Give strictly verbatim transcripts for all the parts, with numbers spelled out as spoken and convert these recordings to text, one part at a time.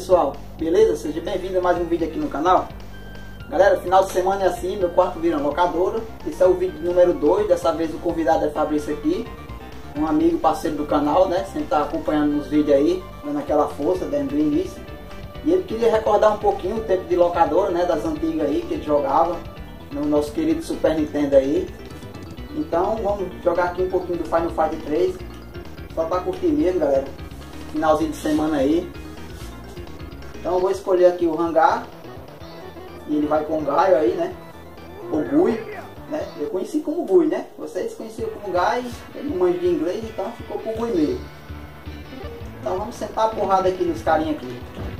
pessoal, beleza? Seja bem-vindo a mais um vídeo aqui no canal. Galera, final de semana é assim, meu quarto vira uma locadora. Esse é o vídeo número dois, dessa vez o convidado é Fabrício aqui, um amigo, parceiro do canal, né? Sempre tá acompanhando nos vídeos aí, dando aquela força, dando o início. E ele queria recordar um pouquinho o tempo de locadora, né? Das antigas aí, que ele jogava no nosso querido Super Nintendo aí. Então vamos jogar aqui um pouquinho do Final Fight três, só pra curtir mesmo, galera. Finalzinho de semana aí. Então eu vou escolher aqui o hangar. E ele vai com o Gaio aí, né? O Gui, né? Eu conheci como Gui, né? Vocês conheciam como Gai, ele não manja de inglês, então ficou com o Gui mesmo. Então vamos sentar a porrada aqui nos carinha aqui.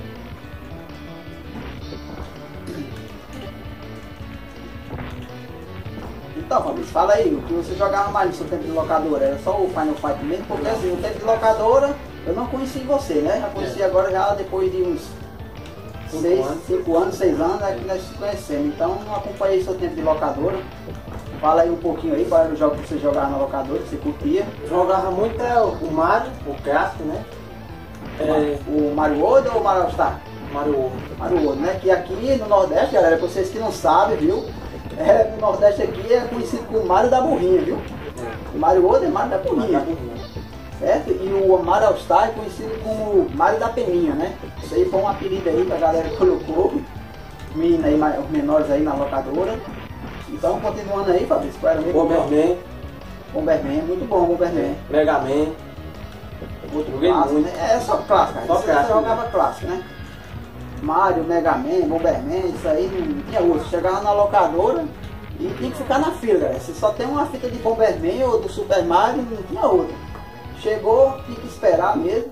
Então, Fabrício, fala aí, o que você jogava mais no seu tempo de locadora? Era só o Final Fight mesmo? Porque assim, no tempo de locadora eu não conheci você, né? Já conheci é. agora já depois de uns cinco anos, seis anos é que nós nos conhecemos. Então não acompanhei seu tempo de locadora. Fala aí um pouquinho aí, qual era o jogo que você jogava na locadora, que você curtia. Jogava muito é, o Mario, o clássico, né? É, o Mario World ou o Mario Star? Mario World. Mario World, né? Que aqui no Nordeste, galera, pra vocês que não sabem, viu? É, no Nordeste aqui é conhecido como Mario da Burrinha, viu? É. O Mario World é Mario da Burrinha. Certo? E o Mario All Star é conhecido como Mario da Peninha, né? Isso aí foi um apelido aí que a galera colocou, menina aí, os menores aí na locadora. Então, continuando aí, Fabrício, qual era o mesmo? Bomberman. Bomberman, muito bom, Bomberman. Mega Man. Outro clássico, né? É só clássico, só você clássico, jogava né? clássico, né? Mario, Mega Man, Bomberman, isso aí não tinha outro. Chegava na locadora e tinha que ficar na fila, galera. Se só tem uma fita de Bomberman ou do Super Mario, não tinha outra. Chegou, tinha que esperar mesmo.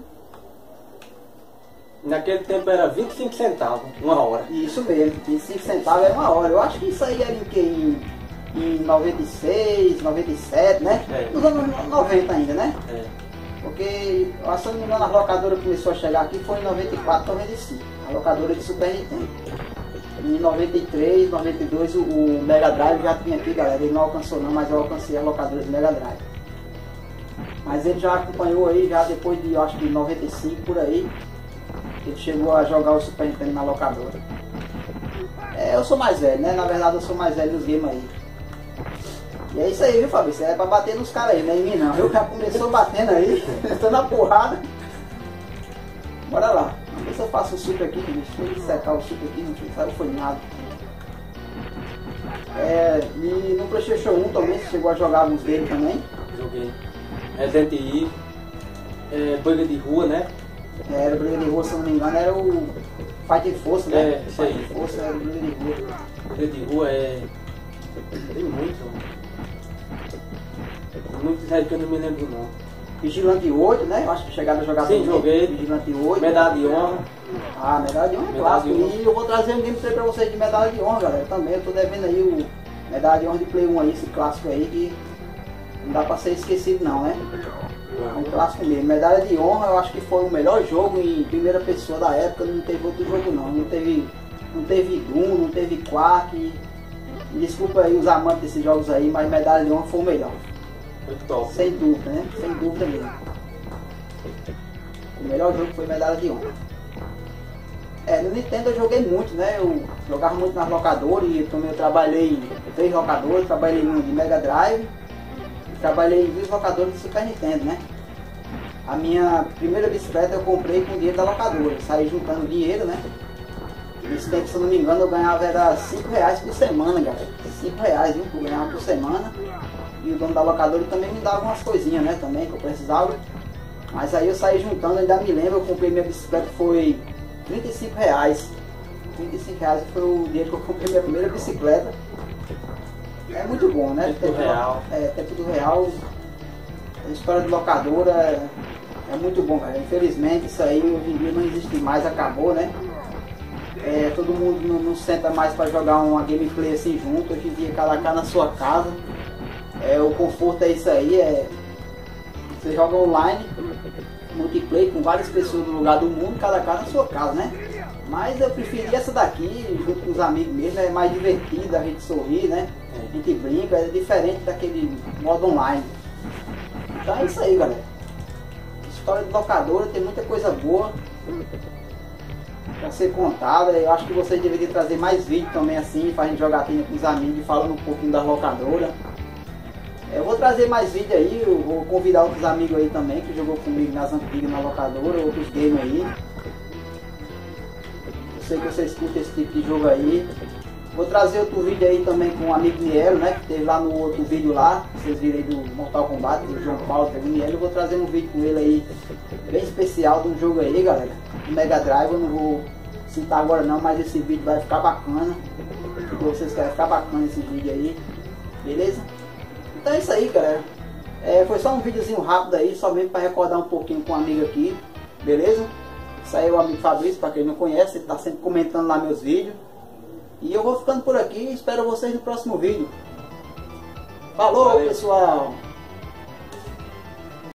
Naquele tempo era vinte e cinco centavos, uma hora. Isso mesmo, vinte e cinco centavos era uma hora. Eu acho que isso aí era em que? Em, em noventa e seis, noventa e sete, né? É. Nos anos noventa ainda, né? É. Porque, se eu não me engano, a locadora começou a chegar aqui foi em noventa e quatro, noventa e cinco. A locadora de Super Nintendo. Em noventa e três, noventa e dois o, o Mega Drive já tinha aqui, galera. Ele não alcançou não, mas eu alcancei a locadora de Mega Drive. Mas ele já acompanhou aí, já depois de, eu acho que noventa e cinco, por aí, ele chegou a jogar o Super Nintendo na locadora. É, eu sou mais velho, né? Na verdade eu sou mais velho dos games aí. E é isso aí, viu, Fabrício? É pra bater nos caras aí, não é em mim não. Eu já começou batendo aí, tô na porrada. Bora lá. Vamos ver se eu faço o super aqui, deixa eu secar o super aqui, não sei se foi nada. É, e no PlayStation um também, você chegou a jogar alguns dele também? Joguei. Resident Evil, é, briga de rua, né? É, era briga de rua, se eu não me engano, era o Fight Force, né? É, isso aí. Fight Force era briga de rua. Briga de rua é... tem muito. Muito sério que eu não me lembro não. Vigilante oito, né? Eu acho que chegaram a jogar Sim, também. joguei. Vigilante oito. Medalha de honra. Ah, medalha de honra é Medalha clássico. de honra. E eu vou trazer um gameplay pra vocês de medalha de honra, galera. Também eu tô devendo aí o medalha de honra de Play um aí, esse clássico aí que não dá pra ser esquecido não, né? É um clássico mesmo. Medalha de honra eu acho que foi o melhor jogo em primeira pessoa da época, não teve outro jogo não. Não teve, não teve Doom, não teve Quack. Me desculpa aí os amantes desses jogos aí, mas medalha de honra foi o melhor. Muito top. Sem dúvida, né? Sem dúvida mesmo. O melhor jogo foi medalha de honra. É, no Nintendo eu joguei muito, né? Eu jogava muito nas locadoras e também eu trabalhei em três locadoras, trabalhei em de Mega Drive. Trabalhei em duas locadoras de Super Nintendo, né? A minha primeira bicicleta eu comprei com o dinheiro da locadora. Saí juntando dinheiro, né? Nesse tempo, se eu não me engano, eu ganhava era cinco reais por semana, galera. cinco reais, viu? Eu ganhava por semana. E o dono da locadora também me dava umas coisinhas, né? Também, que eu precisava. Mas aí eu saí juntando, ainda me lembro, eu comprei minha bicicleta, foi trinta e cinco reais. trinta e cinco reais foi o dinheiro que eu comprei minha primeira bicicleta. É muito bom, né? Tempo real. É, tempo do real. A história de locadora é, é muito bom, cara. Infelizmente isso aí hoje em dia não existe mais, acabou, né? É, todo mundo não, não senta mais para jogar uma gameplay assim junto. Hoje em dia cada cá na sua casa. É, o conforto é isso aí, é. Você joga online, multiplayer com várias pessoas no lugar do mundo, cada cá na sua casa, né? Mas eu preferi essa daqui, junto com os amigos mesmo, é mais divertida, a gente sorri, né? A gente brinca, é diferente daquele modo online. Então é isso aí, galera. História de locadora, tem muita coisa boa. pra ser contada. Eu acho que vocês deveriam trazer mais vídeos também assim, fazendo jogatina com os amigos, falando um pouquinho da locadora. Eu vou trazer mais vídeo aí, eu vou convidar outros amigos aí também que jogou comigo nas antigas na locadora, outros games aí. Eu sei que vocês curtem esse tipo de jogo aí. Vou trazer outro vídeo aí também com o amigo Nielo, né? Que teve lá no outro vídeo lá, vocês viram aí do Mortal Kombat, do João Paulo, teve o Nielo. Eu vou trazer um vídeo com ele aí, bem especial de um jogo aí, galera, do Mega Drive. Eu não vou citar agora não, mas esse vídeo vai ficar bacana. Se vocês querem ficar bacana esse vídeo aí, beleza? Então é isso aí, galera. É, foi só um videozinho rápido aí, somente para recordar um pouquinho com um amigo aqui, beleza? Isso aí é o amigo Fabrício, para quem não conhece, ele tá sempre comentando lá meus vídeos. E eu vou ficando por aqui e espero vocês no próximo vídeo. Falou, Valeu. pessoal!